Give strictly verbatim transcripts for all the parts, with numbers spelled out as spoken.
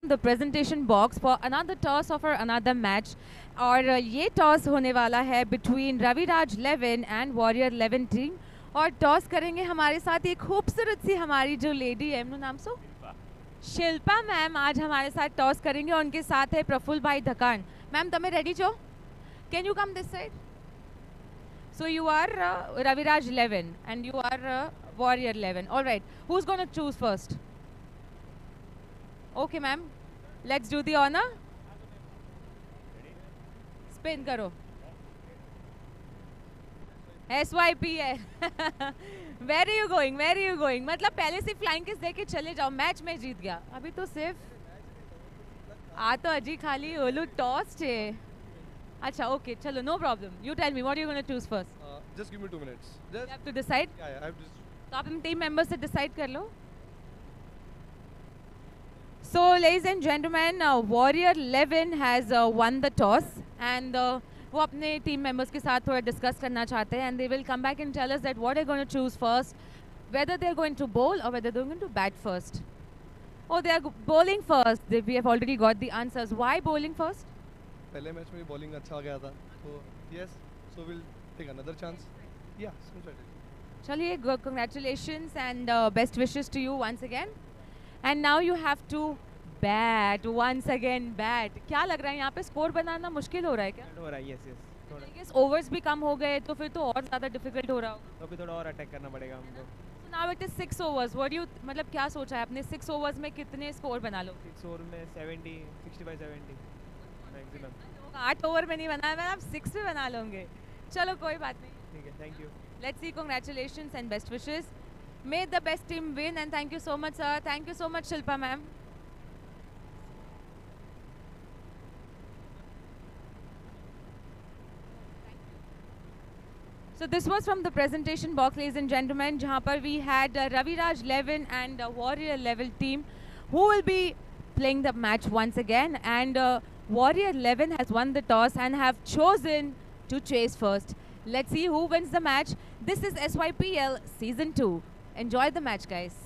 the presentation box for another toss of our another match. और uh, ये toss होने वाला है between Raviraj eleven and warrior eleven team. और टॉस करेंगे हमारे साथ एक खूबसूरत सी हमारी जो लेडी है, एमनु नाम सो शिल्पा मैम आज हमारे साथ टॉस करेंगे और उनके साथ है प्रफुल्ल भाई धकान. मैम તમે રેડી છો? Can you come this side? So you are uh, Raviraj eleven and you are uh, Warrior eleven. All right. Who's going to choose first? Okay, ma'am. Let's do the honor. Spin karo. S Y P है. Where are you going? Where are you going? मतलब पहले से flying kiss देके चले जाओ. Match में जीत गया. अभी तो सिर्फ आ तो अजी खाली ओलू टॉस थे. अच्छा, okay, चलो, no problem. You tell me, what are you going to choose first? Uh, just give me two minutes. Just You have to decide. yeah, yeah, I have just. तो आप इन टीम मेंबर्स से decide कर लो. So, ladies and gentlemen, uh, Warrior eleven has uh, won the toss and uh, वो अपने team members के साथ थोड़ा डिस्कस करना चाहते हैं and they will come back and tell us that what they're going to choose first, whether they're going to bowl or whether they're going to bat first. Oh, they are go- bowling first. They, we have already got the answers. Why bowling first? पहले match में bowling अच्छा गया था तो yes, so we'll take another chance. Yeah, seems like it. Chaliye, go- congratulations and uh, best wishes to you once again. And now you have to bat once again. Bat. क्या लग रहा है यहाँ पे स्कोर बनाना मुश्किल हो रहा है क्या? हो रहा है यस यस थोड़ा I guess overs भी कम हो गए तो फिर तो और ज़्यादा difficult हो रहा होगा. तो अभी थोड़ा और अटैक करना पड़ेगा हमको. So now it is six overs. What do you मतलब क्या सोचा है अपने six overs में कितने स्कोर बना लो? सिक्स ओवर में seventy sixty five seventy maximum. लोग आठ ओवर में नहीं बनाए मैंने, आप सिक्स में बना लोगे. चलो कोई बात नहीं. ठीक है thank you. Let's see, congratulations and best wishes. May the best team win and thank you so much, sir. Thank you so much, Shilpa ma'am. So this was from the presentation box, ladies and gentlemen, जहाँ पर we had uh, Raviraj eleven and uh, Warrior level team who will be playing the match once again. And uh, Warrior eleven has won the toss and have chosen to chase first. Let's see who wins the match. This is S Y P L Season two. Enjoy the match, guys.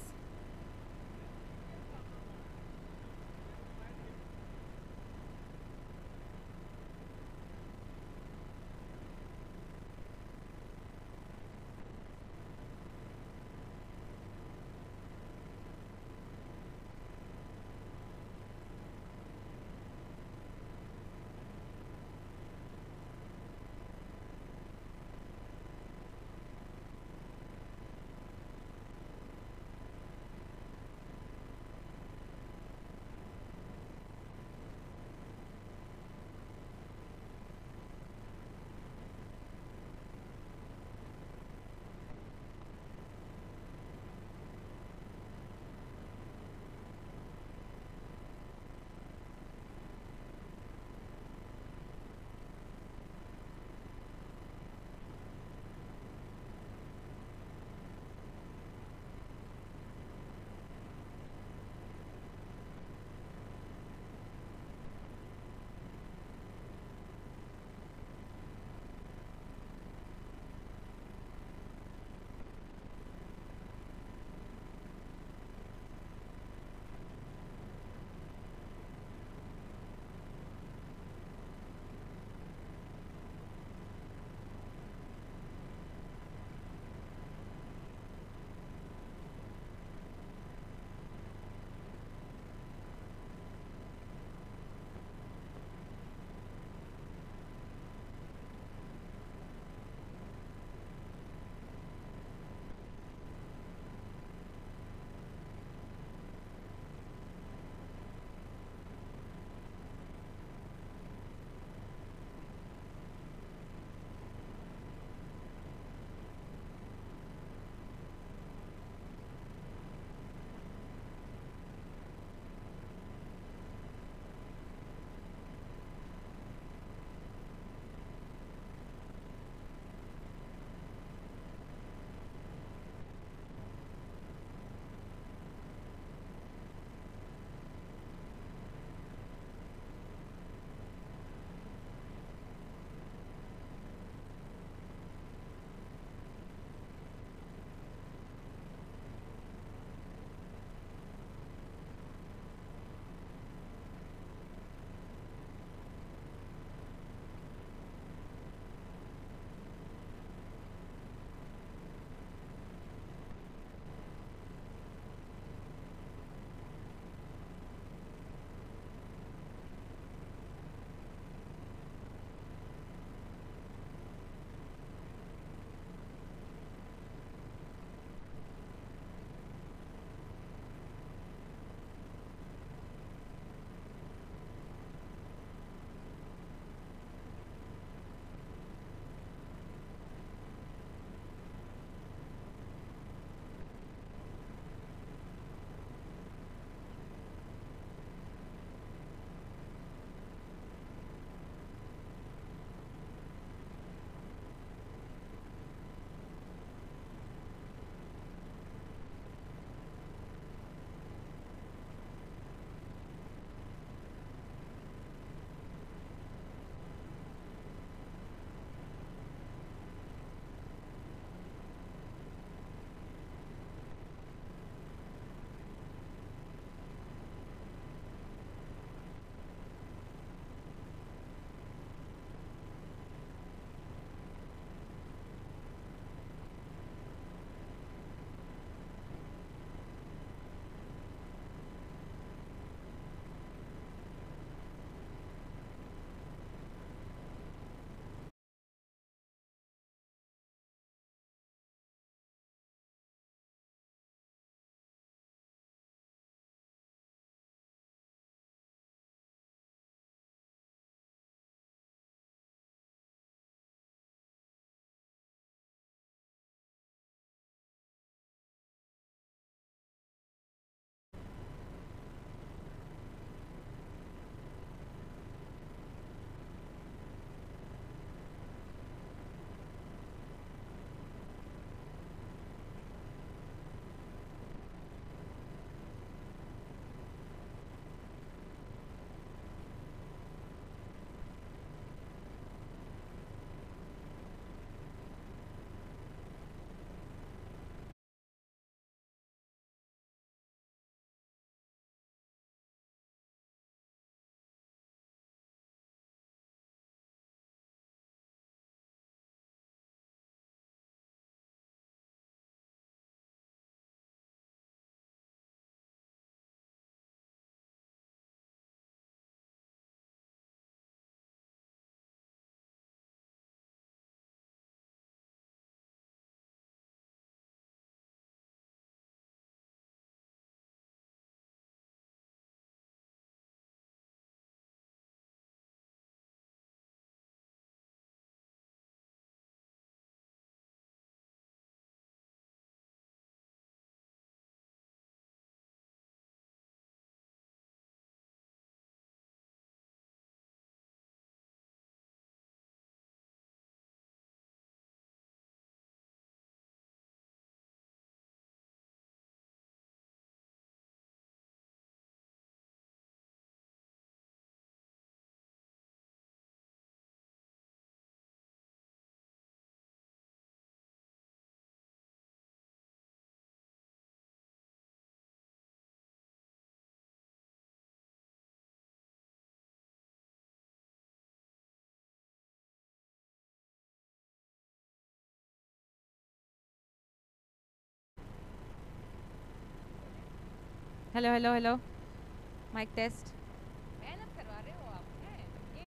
Hello hello hello mike test मेहनत करवा रहे हो आप हैं?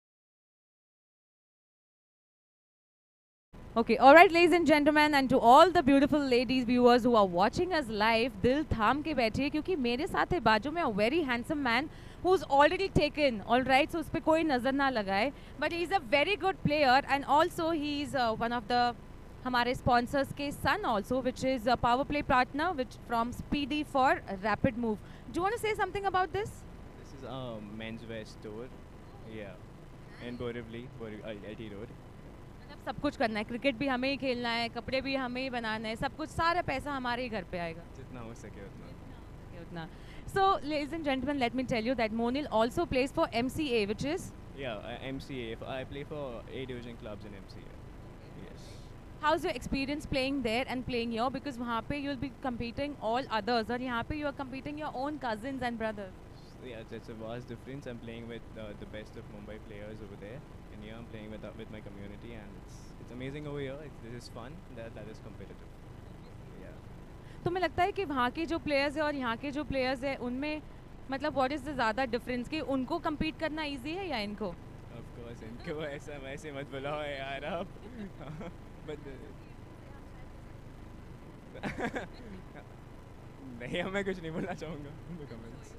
Okay, all right, ladies and gentlemen, and to all the beautiful ladies viewers who are watching us live, दिल थाम के बैठिए क्योंकि मेरे साथ है बाजू में a very handsome man who's already taken, all right, so उस पे कोई नज़र ना लगाए, but he is a very good player and also he is uh, one of the हमारे sponsors के son also, which is a power play partner, which from Speedy for Rapid Move. Do you want to say something about this? This is a menswear store. Yeah. In Borivali, Borivali, L T Road. मतलब सब कुछ करना है, cricket भी हमें ही खेलना है, कपड़े भी हमें ही बनाना है, सब कुछ सारा पैसा हमारे ही घर पे आएगा जितना हो सके उतना. उतना. So, ladies and gentlemen, let me tell you that Monil also plays for M C A, which is Yeah, uh, M C A. If I play for A division clubs in M C A. Yes. how's your experience playing there and playing here? Because वहाँ पे you'll be competing all others और यहाँ पे you are competing your own cousins and brothers. So, yeah, that's a vast difference. I'm playing with uh, the best of Mumbai players over there, and here I'm playing with uh, with my community, and it's it's amazing over here. It's, this is fun. That that is competitive. Yeah. तो मुझे लगता है कि वहाँ के जो players हैं और यहाँ के जो प्लेयर्स हैं उनमें मतलब व्हाट इज़ द ज़्यादा डिफरेंस कि उनको compete करना easy है या इनको? Of course, इनको ऐसा वैसे मत बुलाओ यार आप. But नहीं, मैं कुछ नहीं बोलना चाहूँगा. The comments.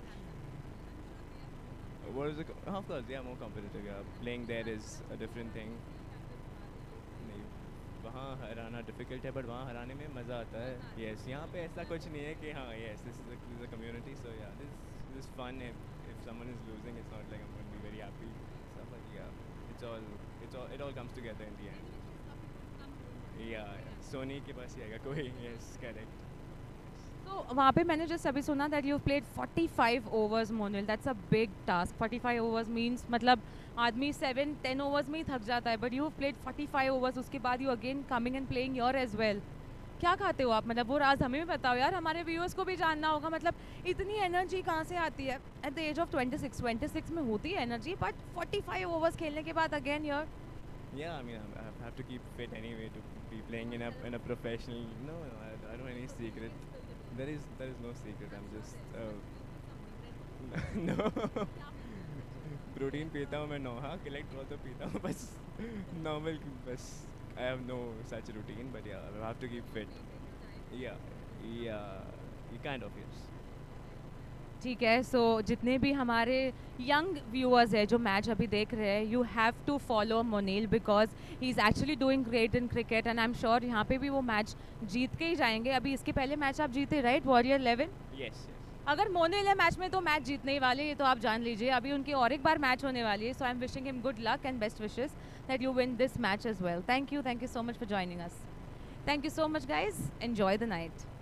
What is the? co- Of course, yeah, more competitive. Yeah, playing there is a different thing. नहीं, वहाँ हराना difficult है, but वहाँ हराने में मज़ा आता है. Yes, यहाँ पे ऐसा कुछ नहीं है कि हाँ, yes, this is a, this is a community, so yeah, this this is fun. If if someone is losing, it's not like I'm going to be very happy. Stuff like yeah, it's all it's all it all comes together in the end. Yeah, yeah. Sony के पास ही आएगा कोई. Yes, correct. तो वहाँ पे मैंने just अभी सुना that you played forty-five overs Monil. That's a big task. forty-five overs means मतलब आदमी सेवन टेन ओवर्स में ही थक जाता है, but you played forty-five overs. उसके बाद you again coming and playing your as well. क्या खाते हो आप? मतलब वो राज हमें भी बताओ यार, हमारे व्यूअर्स को भी जानना होगा. मतलब इतनी एनर्जी कहाँ से आती है at the age of twenty-six? twenty-six में होती है एनर्जी, बट forty-five ओवर्स खेलने के बाद again your Yeah, I mean, I'm, I have to keep fit anyway to be playing in a in a professional. No, no, I, I don't have any secret. There is there is no secret. I'm just uh, no. Protein पीता हूँ मैं नौ. हाँ, electrol तो पीता हूँ बस normal बस. I have no such routine, but yeah, I have to keep fit. Yeah, yeah, kind of yes. ठीक है. सो so, जितने भी हमारे यंग व्यूअर्स हैं जो मैच अभी देख रहे हैं, you have to follow Monil because he is actually doing great in cricket and I am sure यहाँ पे भी वो मैच जीत के ही जाएंगे. अभी इसके पहले मैच आप जीते right, warrior eleven. Yes, yes. अगर मोनिल है मैच में तो मैच जीतने ही वाले, ये तो आप जान लीजिए. अभी उनकी और एक बार मैच होने वाली है. So I am wishing him good luck and best wishes that you win this match as well. Thank you thank you so much for joining us. Thank you so much guys. Enjoy the night.